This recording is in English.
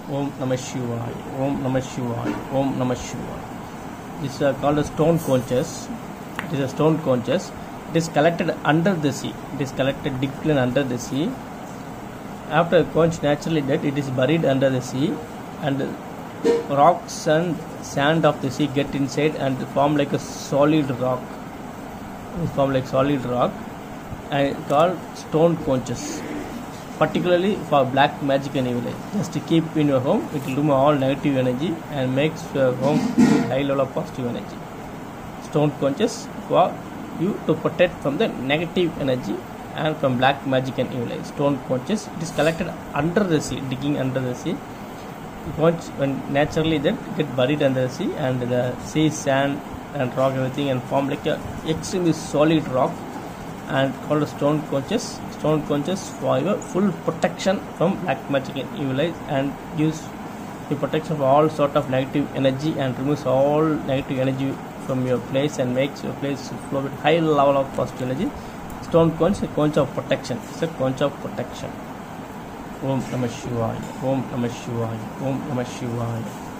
Om Namah Shivaya. Om Namah Shivaya. Om Namah Shivaya. This is called a stone conches. It is a stone conches. It is collected under the sea. It is collected deep under the sea. After conch naturally dead, it is buried under the sea, and rocks and sand of the sea get inside and form like a solid rock. It form like solid rock and called stone conches. Particularly for black magic and evil eye. Just to keep in your home, it will remove all negative energy and makes your home high level of positive energy. Stone conches for you to protect from the negative energy and from black magic and evil eye. Stone conches, it is collected under the sea, digging under the sea. Conch, when naturally that get buried under the sea, and the sea sand and rock everything and form like a extremely solid rock, and called stone conches. Stone conches for your full protection from black magic and evil eyes, and gives the protection for all sort of negative energy and removes all negative energy from your place and makes your place flow with high level of positive energy. Stone conch, a conch of protection. It's a conch of protection. Om Namah Shivaya. Om Namah Shivaya. Om Namah Shivaya.